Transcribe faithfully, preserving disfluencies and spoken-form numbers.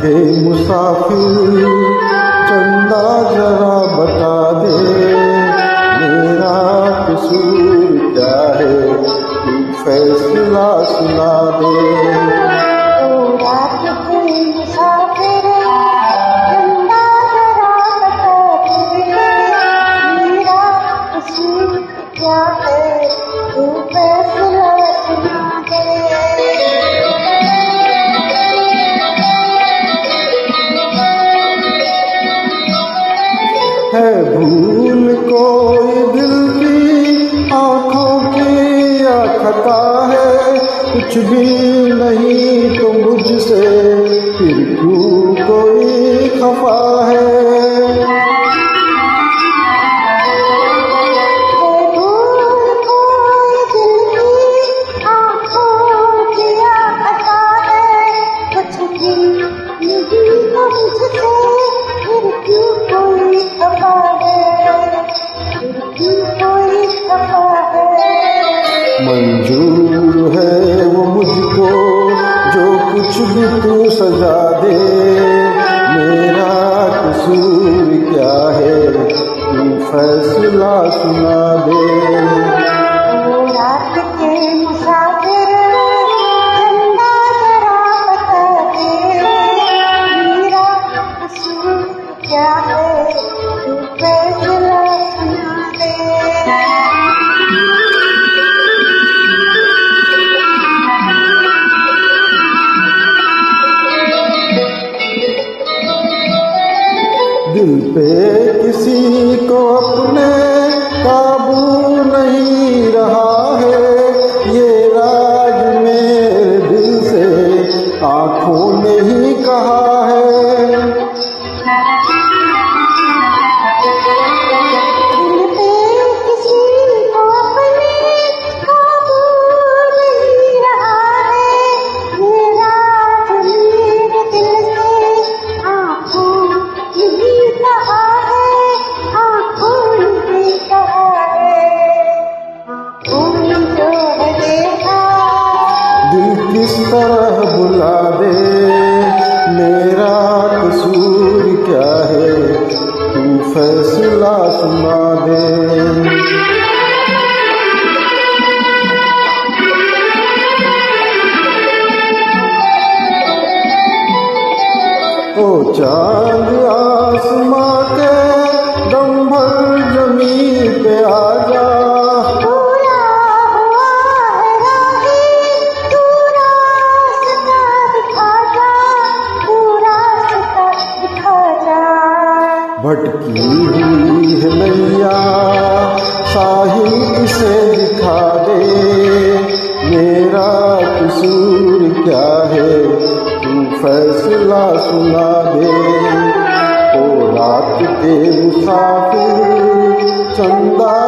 के मुसाफिर चंदा जरा बता दे, मेरा कसूर क्या है तू फैसला सुना दे। ओ रात के मुसाफिर चंदा जरा बता दे, मेरा कसूर क्या है तू फैसला सुना दे। है भूल कोई दिल की आँखों की या खता है, कुछ भी नहीं तो मुझसे फिर क्यों कोई खफा है। मंजूर है वो मुझको जो कुछ भी तू सजा दे, मेरा कसूर क्या है तू फैसला सुना दे। ओ रात के मुसाफिर चंदा जरा बता दे, मेरा कसूर क्या है तू फैसला सुना दे। दिल पे किसी को अपने काबू नहीं रहा है, ये राज मेरे दिल से आँखों ने ही कहा है। दिल पे किसी को अपने काबू नहीं रहा है, ये राज मेरे दिल से आँखों ने कहा है, आँखों ने कहा है, आँखों ने जो है देखा। दिल किस तरह बुला दे, मेरा कसूर क्या है तू फैसला सुना दे। ओ चांद आसमां के दम भर जमीन पे आ जा, पूरा हुआ है राही तू रास्ता दिखा जा, तू रास्ता दिखा जा। भटकी हुई है नैया साहिल इसे दिखा दे, मेरा कसूर क्या है तू फैसला सुना दे। ओ रात के मुसाफिर चंदा